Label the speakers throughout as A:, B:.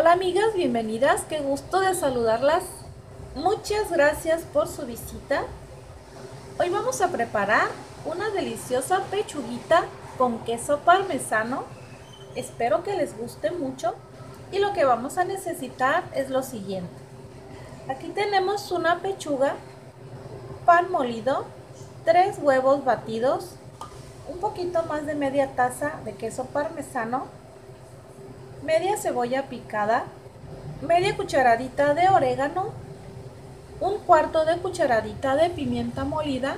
A: Hola amigas, bienvenidas, qué gusto de saludarlas. Muchas gracias por su visita. Hoy vamos a preparar una deliciosa pechuguita con queso parmesano. Espero que les guste mucho y lo que vamos a necesitar es lo siguiente. Aquí tenemos una pechuga, pan molido, 3 huevos batidos, un poquito más de media taza de queso parmesano, media cebolla picada, media cucharadita de orégano, un cuarto de cucharadita de pimienta molida,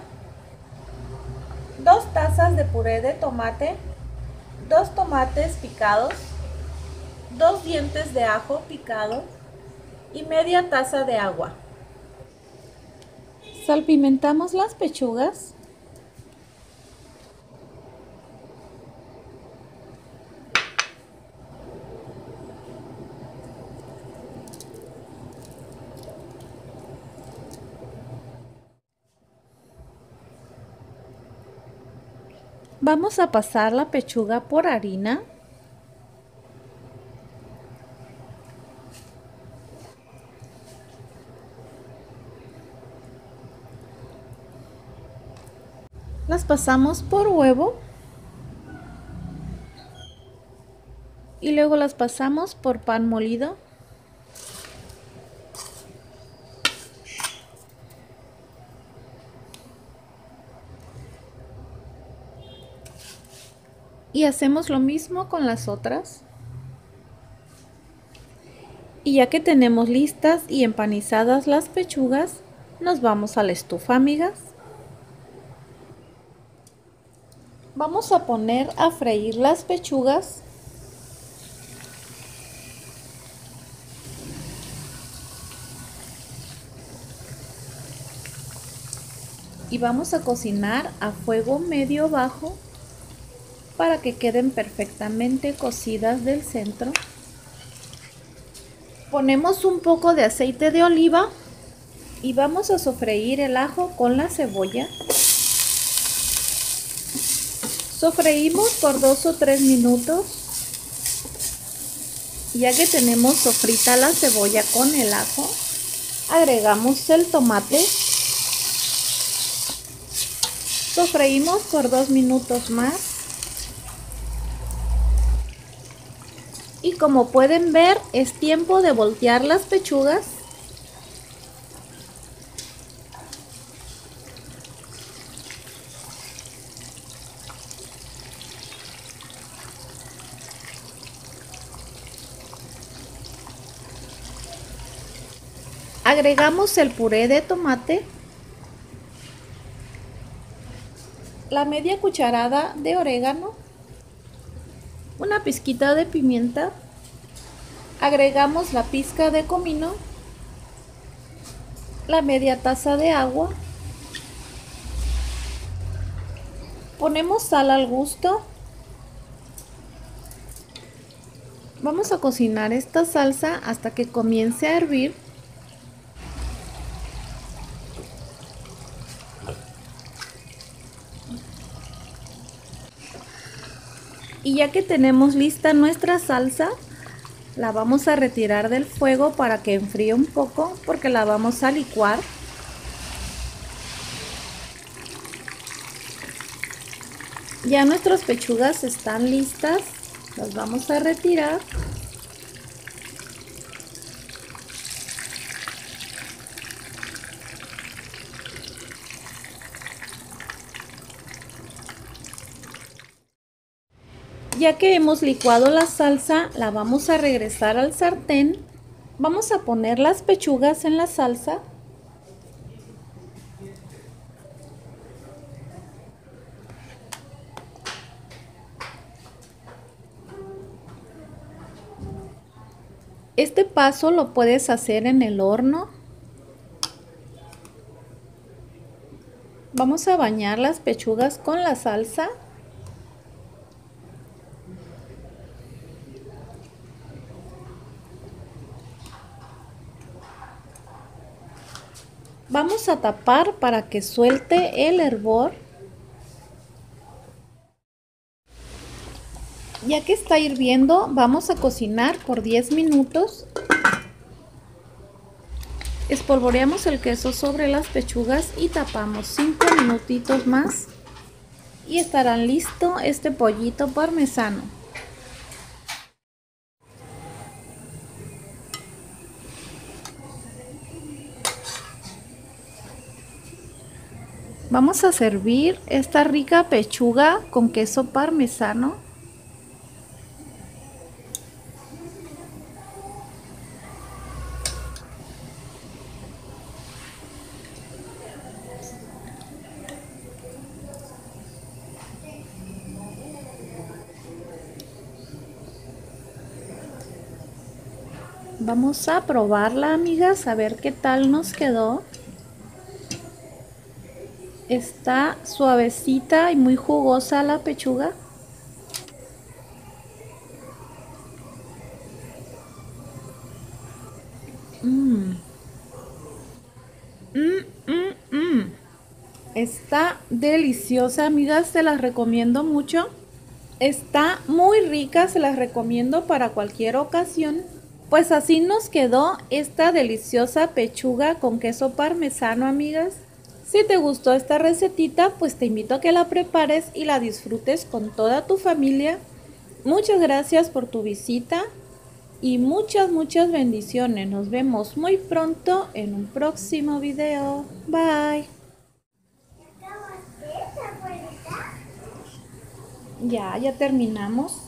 A: 2 tazas de puré de tomate, 2 tomates picados, 2 dientes de ajo picado y media taza de agua. Salpimentamos las pechugas. Vamos a pasar la pechuga por harina. Las pasamos por huevo. Y luego las pasamos por pan molido. Y hacemos lo mismo con las otras. Y ya que tenemos listas y empanizadas las pechugas, nos vamos a la estufa, amigas. Vamos a poner a freír las pechugas. Y vamos a cocinar a fuego medio bajo para que queden perfectamente cocidas del centro. Ponemos un poco de aceite de oliva y vamos a sofreír el ajo con la cebolla. Sofreímos por 2 o 3 minutos. Ya que tenemos sofrita la cebolla con el ajo, agregamos el tomate. Sofreímos por 2 minutos más. Y como pueden ver, es tiempo de voltear las pechugas. Agregamos el puré de tomate, la media cucharada de orégano, una pizquita de pimienta, agregamos la pizca de comino, la media taza de agua, ponemos sal al gusto. Vamos a cocinar esta salsa hasta que comience a hervir. Y ya que tenemos lista nuestra salsa, la vamos a retirar del fuego para que enfríe un poco, porque la vamos a licuar. Ya nuestras pechugas están listas, las vamos a retirar. Ya que hemos licuado la salsa, la vamos a regresar al sartén. Vamos a poner las pechugas en la salsa. Este paso lo puedes hacer en el horno. Vamos a bañar las pechugas con la salsa. Vamos a tapar para que suelte el hervor. Ya que está hirviendo, vamos a cocinar por 10 minutos. Espolvoreamos el queso sobre las pechugas y tapamos 5 minutitos más. Y estará listo este pollito parmesano. Vamos a servir esta rica pechuga con queso parmesano. Vamos a probarla, amigas, a ver qué tal nos quedó. Está suavecita y muy jugosa la pechuga. Está deliciosa, amigas, se las recomiendo mucho. Está muy rica, se las recomiendo para cualquier ocasión. Pues así nos quedó esta deliciosa pechuga con queso parmesano, amigas. Si te gustó esta recetita, pues te invito a que la prepares y la disfrutes con toda tu familia. Muchas gracias por tu visita y muchas bendiciones. Nos vemos muy pronto en un próximo video. Bye. Ya terminamos.